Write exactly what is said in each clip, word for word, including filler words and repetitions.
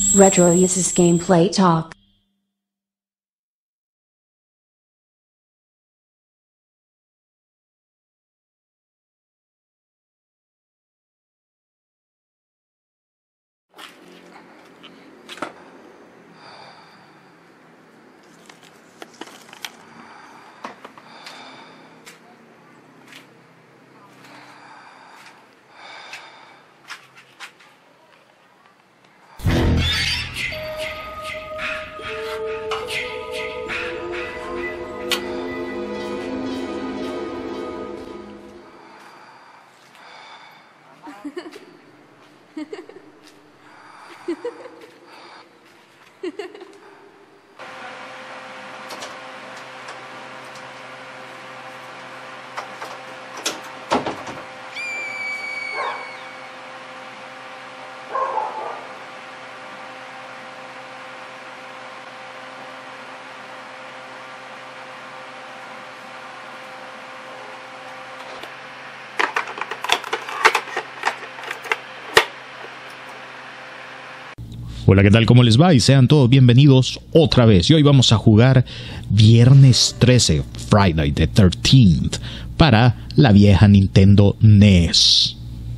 Retro uses gameplay talk. Hola, ¿qué tal? ¿Cómo les va? Y sean todos bienvenidos otra vez. Y hoy vamos a jugar Viernes trece, Friday the thirteenth, para la vieja Nintendo N E S.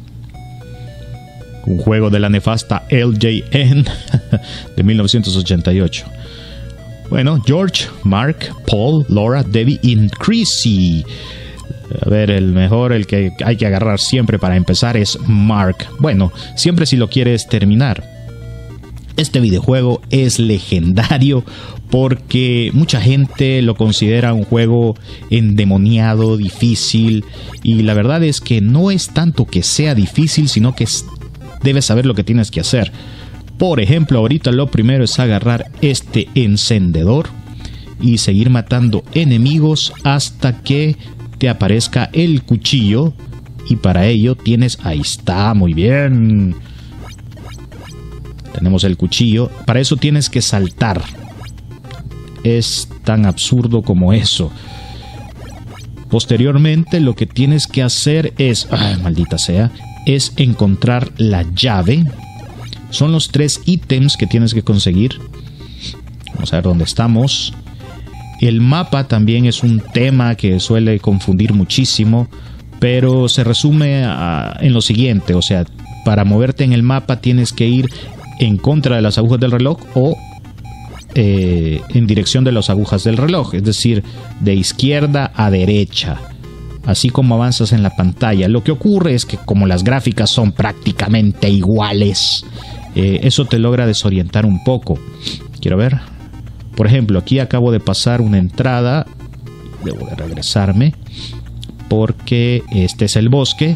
Un juego de la nefasta L J N de mil novecientos ochenta y ocho. Bueno, George, Mark, Paul, Laura, Debbie y Chrissy. A ver, el mejor, el que hay que agarrar siempre para empezar es Mark. Bueno, siempre si lo quieres terminar. Este videojuego es legendario porque mucha gente lo considera un juego endemoniado, difícil, y la verdad es que no es tanto que sea difícil, sino que debes saber lo que tienes que hacer. Por ejemplo, ahorita lo primero es agarrar este encendedor y seguir matando enemigos hasta que te aparezca el cuchillo, y para ello tienes... Ahí está, muy bien. Tenemos el cuchillo. Para eso tienes que saltar. Es tan absurdo como eso. Posteriormente lo que tienes que hacer es... ¡Ay, maldita sea! Es encontrar la llave. Son los tres ítems que tienes que conseguir. Vamos a ver dónde estamos. El mapa también es un tema que suele confundir muchísimo, pero se resume a, en lo siguiente. O sea, para moverte en el mapa tienes que ir en contra de las agujas del reloj o eh, en dirección de las agujas del reloj, es decir, de izquierda a derecha, así como avanzas en la pantalla. Lo que ocurre es que como las gráficas son prácticamente iguales, eh, eso te logra desorientar un poco. Quiero ver, por ejemplo, aquí acabo de pasar una entrada, debo de regresarme porque este es el bosque,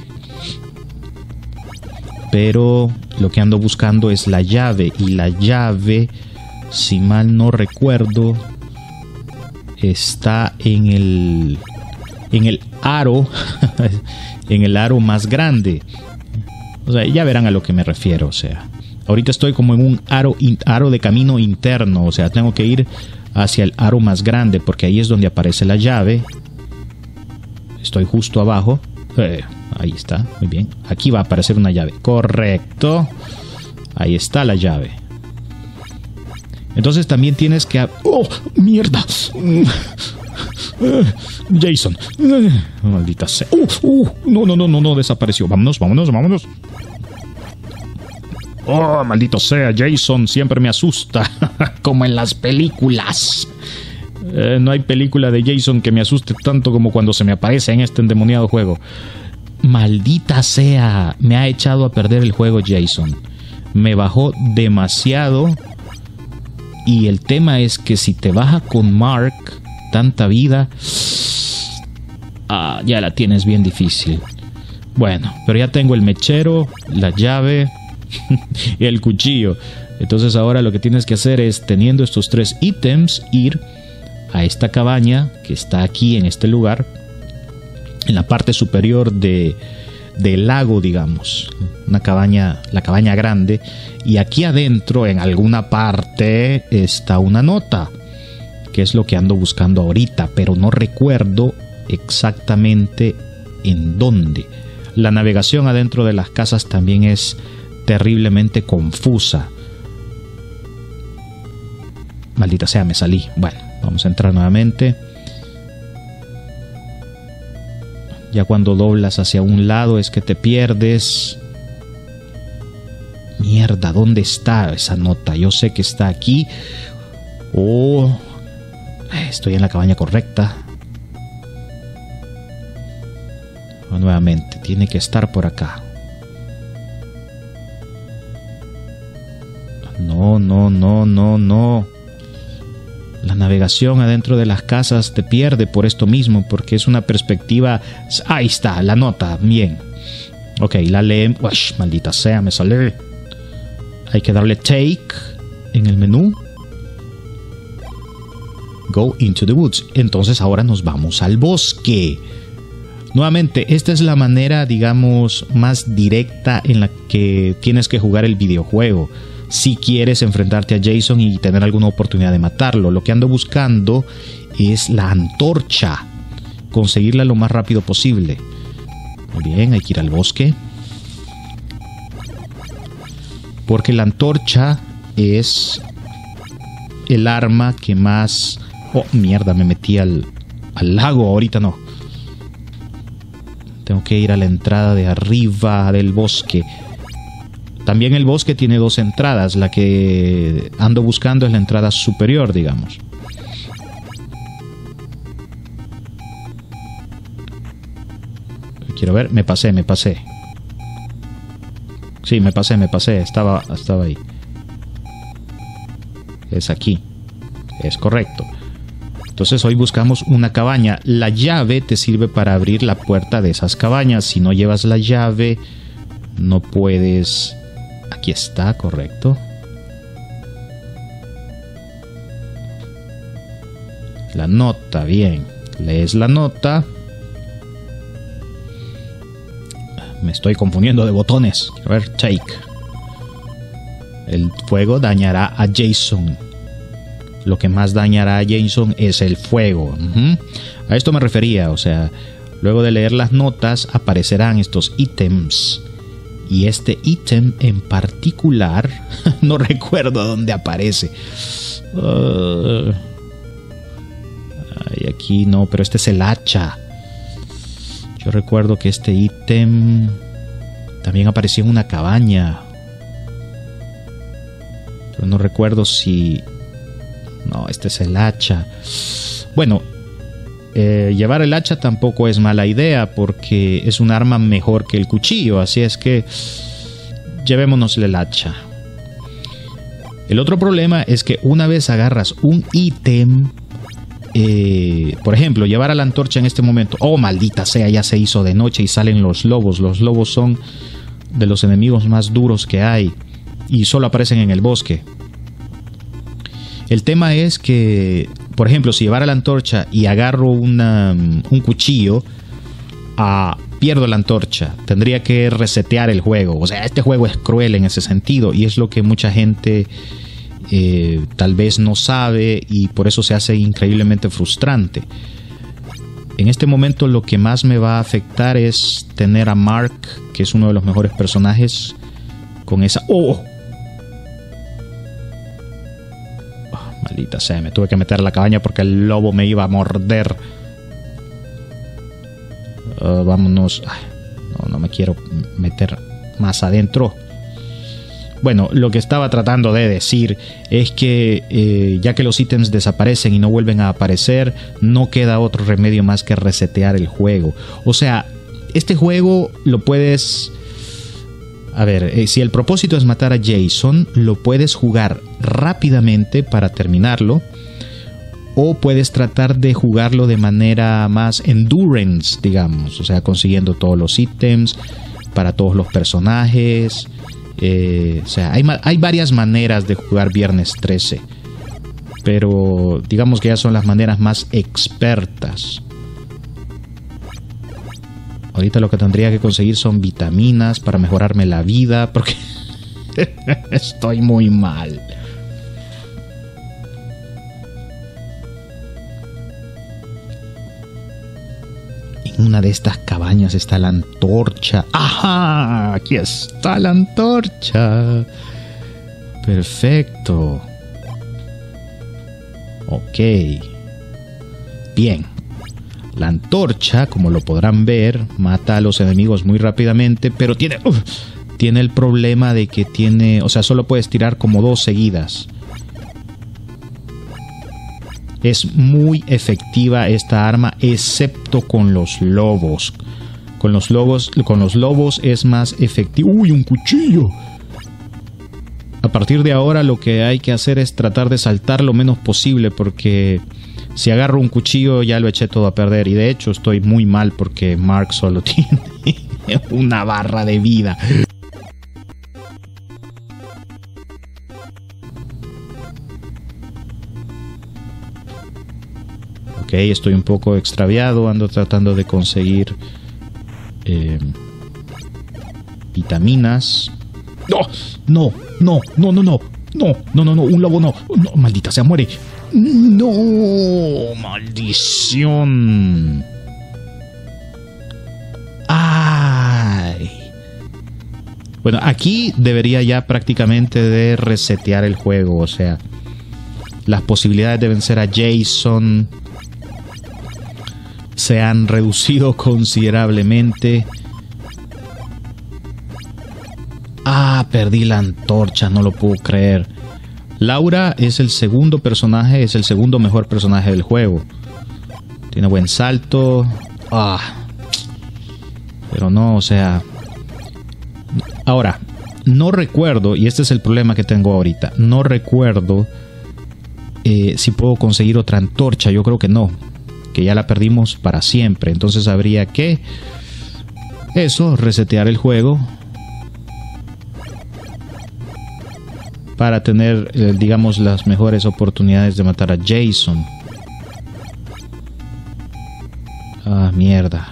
pero lo que ando buscando es la llave, y la llave, si mal no recuerdo, está en el en el aro en el aro más grande. O sea, ya verán a lo que me refiero. O sea, ahorita estoy como en un aro, aro de camino interno, o sea, tengo que ir hacia el aro más grande porque ahí es donde aparece la llave. Estoy justo abajo. Eh, ahí está, muy bien. Aquí va a aparecer una llave. Correcto. Ahí está la llave. Entonces también tienes que... ¡Oh, mierda! Jason. Maldita sea. Uh, uh, no, no, no, no, no, desapareció. Vámonos, vámonos, vámonos. Oh, maldito sea, Jason siempre me asusta. Como en las películas. Eh, no hay película de Jason que me asuste tanto como cuando se me aparece en este endemoniado juego. Maldita sea, me ha echado a perder el juego Jason. Me bajó demasiado. Y el tema es que si te baja con Mark tanta vida, ah, ya la tienes bien difícil. Bueno, pero ya tengo el mechero, la llave y el cuchillo. Entonces ahora lo que tienes que hacer es, teniendo estos tres ítems, ir a esta cabaña que está aquí en este lugar, en la parte superior de, del lago, digamos, una cabaña, la cabaña grande, y aquí adentro en alguna parte está una nota, que es lo que ando buscando ahorita, pero no recuerdo exactamente en dónde. La navegación adentro de las casas también es terriblemente confusa. Maldita sea, me salí. Bueno, vamos a entrar nuevamente. Ya cuando doblas hacia un lado es que te pierdes. Mierda, ¿dónde está esa nota? Yo sé que está aquí. Oh, estoy en la cabaña correcta. Oh, nuevamente, tiene que estar por acá. No, no, no, no, no. La navegación adentro de las casas te pierde por esto mismo, porque es una perspectiva... Ahí está, la nota, bien. Ok, la leemos... Uy, maldita sea, me sale. Hay que darle take en el menú. Go into the woods. Entonces ahora nos vamos al bosque. Nuevamente, esta es la manera, digamos, más directa en la que tienes que jugar el videojuego. Si quieres enfrentarte a Jason y tener alguna oportunidad de matarlo. Lo que ando buscando es la antorcha. Conseguirla lo más rápido posible. Muy bien, hay que ir al bosque. Porque la antorcha es el arma que más... Oh, mierda, me metí al, al lago. Ahorita no. Tengo que ir a la entrada de arriba del bosque. También el bosque tiene dos entradas. La que ando buscando es la entrada superior, digamos. Quiero ver, me pasé, me pasé. Sí, me pasé, me pasé. Estaba, estaba ahí. Es aquí. Es correcto. Entonces hoy buscamos una cabaña. La llave te sirve para abrir la puerta de esas cabañas. Si no llevas la llave, no puedes... Aquí está, correcto. La nota, bien. Lees la nota. Me estoy confundiendo de botones. A ver, take. El fuego dañará a Jason. Lo que más dañará a Jason es el fuego. Uh-huh. A esto me refería, o sea, luego de leer las notas aparecerán estos ítems. Y este ítem en particular, no recuerdo dónde aparece. Uh, ay, aquí no, pero este es el hacha. Yo recuerdo que este ítem también apareció en una cabaña. Pero no recuerdo si... No, este es el hacha. Bueno, eh, llevar el hacha tampoco es mala idea porque es un arma mejor que el cuchillo. Así es que llevémonos el hacha. El otro problema es que una vez agarras un ítem... Eh, por ejemplo, llevar a la antorcha en este momento. Oh, maldita sea, ya se hizo de noche y salen los lobos. Los lobos son de los enemigos más duros que hay y solo aparecen en el bosque. El tema es que, por ejemplo, si llevara la antorcha y agarro una, un cuchillo, uh, pierdo la antorcha. Tendría que resetear el juego. O sea, este juego es cruel en ese sentido y es lo que mucha gente... Eh, tal vez no sabe y por eso se hace increíblemente frustrante. En este momento lo que más me va a afectar es tener a Mark, que es uno de los mejores personajes, con esa... ¡Oh! Oh, maldita sea, me tuve que meter a la cabaña porque el lobo me iba a morder. Uh, vámonos. Ay, no, no me quiero meter más adentro. Bueno, lo que estaba tratando de decir es que eh, ya que los ítems desaparecen y no vuelven a aparecer, no queda otro remedio más que resetear el juego. O sea, este juego lo puedes... A ver, eh, si el propósito es matar a Jason, lo puedes jugar rápidamente para terminarlo. O puedes tratar de jugarlo de manera más endurance, digamos. O sea, consiguiendo todos los ítems para todos los personajes... Eh, o sea, hay, hay varias maneras de jugar Viernes trece, pero digamos que ya son las maneras más expertas. Ahorita lo que tendría que conseguir son vitaminas para mejorarme la vida, porque estoy muy mal. En una de estas cabañas está la antorcha. ¡Ajá! Aquí está la antorcha. Perfecto. Ok. Bien. La antorcha, como lo podrán ver, mata a los enemigos muy rápidamente, pero tiene, uf, tiene el problema de que tiene, o sea, solo puedes tirar como dos seguidas. Es muy efectiva esta arma, excepto con los lobos. Con los lobos, con los lobos es más efectivo. ¡Uy, un cuchillo! A partir de ahora lo que hay que hacer es tratar de saltar lo menos posible, porque si agarro un cuchillo ya lo eché todo a perder. Y de hecho estoy muy mal porque Mark solo tiene una barra de vida. Ok, estoy un poco extraviado. Ando tratando de conseguir eh, vitaminas. ¡No! ¡No! ¡No! ¡No! ¡No! ¡No! ¡No! ¡No! ¡No! ¡No! ¡Un lobo no! ¡No! ¡Maldita sea! ¡Muere! ¡No! ¡Maldición! ¡Ay! Bueno, aquí debería ya prácticamente de resetear el juego. O sea, las posibilidades de vencer a Jason se han reducido considerablemente. Ah, perdí la antorcha, no lo puedo creer. Laura es el segundo personaje, es el segundo mejor personaje del juego. Tiene buen salto. Ah. Pero no, o sea... Ahora, no recuerdo, y este es el problema que tengo ahorita, no recuerdo eh, si puedo conseguir otra antorcha. Yo creo que no, que ya la perdimos para siempre. Entonces habría que... Eso, resetear el juego para tener, eh, digamos, las mejores oportunidades de matar a Jason. Ah, mierda.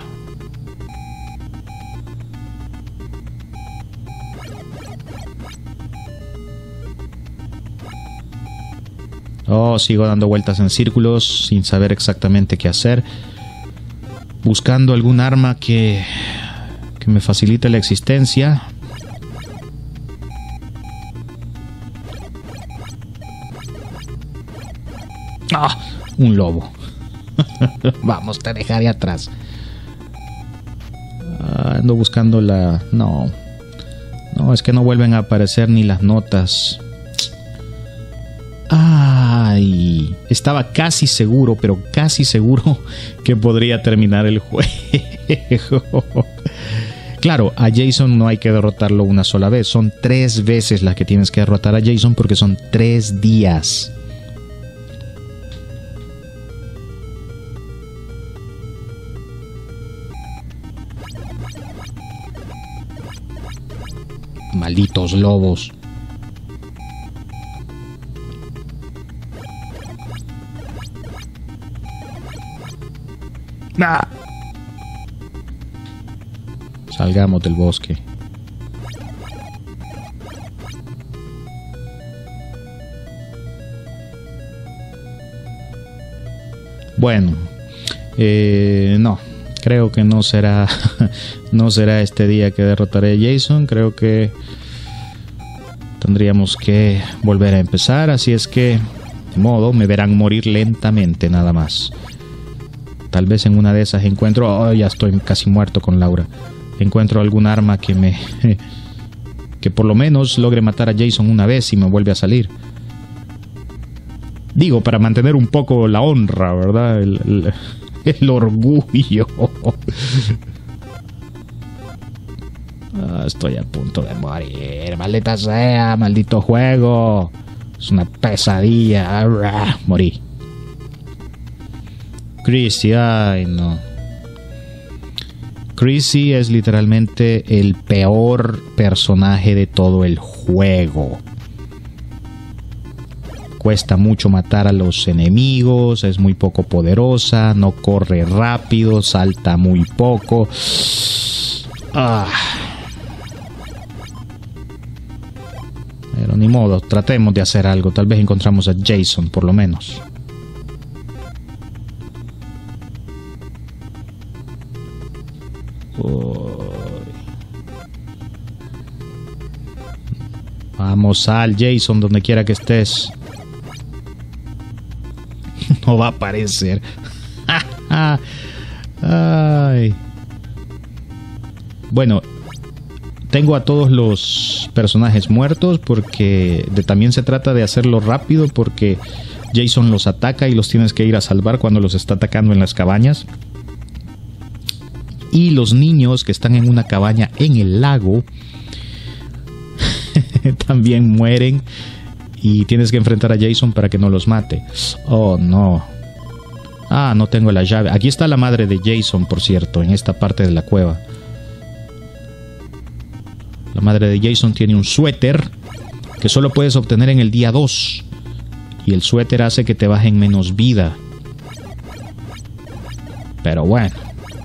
Oh, sigo dando vueltas en círculos sin saber exactamente qué hacer. Buscando algún arma que, que me facilite la existencia. ¡Ah! Un lobo. Vamos, te dejaré atrás. Ah, ando buscando la... No. No, es que no vuelven a aparecer ni las notas. Ay. Estaba casi seguro, pero casi seguro que podría terminar el juego. Claro, a Jason no hay que derrotarlo una sola vez. Son tres veces las que tienes que derrotar a Jason porque son tres días. Malditos lobos. ¡Ah! Salgamos del bosque. Bueno, eh, no. Creo que no será no será este día que derrotaré a Jason. Creo que tendríamos que volver a empezar. Así es que, de modo, me verán morir lentamente nada más. Tal vez en una de esas encuentro... Oh, ya estoy casi muerto con Laura. Encuentro algún arma que me... que por lo menos logre matar a Jason una vez y me vuelve a salir. Digo, para mantener un poco la honra, ¿verdad? El... el El orgullo. Ah, estoy a punto de morir. Maldita sea, maldito juego. Es una pesadilla. Arrah, morí. Chrissy, ay no. Chrissy es literalmente el peor personaje de todo el juego. Cuesta mucho matar a los enemigos, es muy poco poderosa, no corre rápido, salta muy poco. Ah. Pero ni modo, tratemos de hacer algo, tal vez encontramos a Jason por lo menos. Uy. Vamos, sal, Jason, donde quiera que estés. no va a aparecer. Ay. Bueno, tengo a todos los personajes muertos porque de, también se trata de hacerlo rápido porque Jason los ataca y los tienes que ir a salvar cuando los está atacando en las cabañas. Y los niños que están en una cabaña en el lago también mueren y tienes que enfrentar a Jason para que no los mate. Oh, no. Ah, no tengo la llave. Aquí está la madre de Jason, por cierto, en esta parte de la cueva. La madre de Jason tiene un suéter que solo puedes obtener en el día dos. Y el suéter hace que te bajen menos vida. Pero bueno.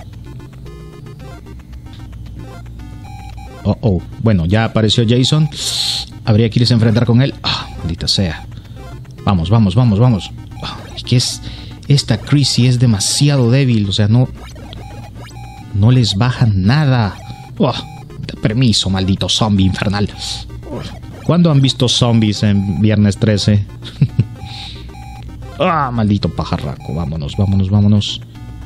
Oh, oh. Bueno, ya apareció Jason. Habría que irse a enfrentar con él. Ah, oh, maldita sea. Vamos, vamos, vamos, vamos. Oh, es que es... Esta Chrissy es demasiado débil. O sea, no... No les bajan nada. Oh, permiso, maldito zombie infernal. ¿Cuándo han visto zombies en Viernes trece? Ah, maldito pajarraco. Vámonos, vámonos, vámonos.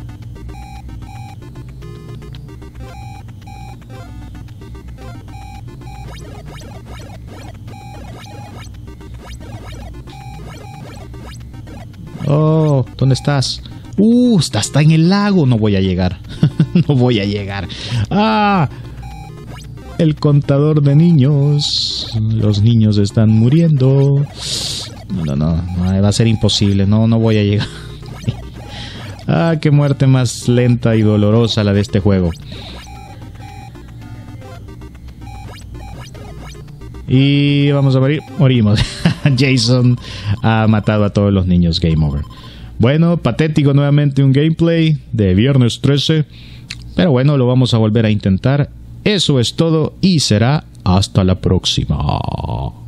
Oh, ¿dónde estás? Uh, está, está en el lago. No voy a llegar. No voy a llegar. Ah, el contador de niños. Los niños están muriendo. No, no, no, no, va a ser imposible. No, no voy a llegar. Ah, qué muerte más lenta y dolorosa la de este juego. Y vamos a morir. Morimos. Jason ha matado a todos los niños. Game over. Bueno, patético nuevamente un gameplay de Viernes trece. Pero bueno, lo vamos a volver a intentar. Eso es todo y será hasta la próxima.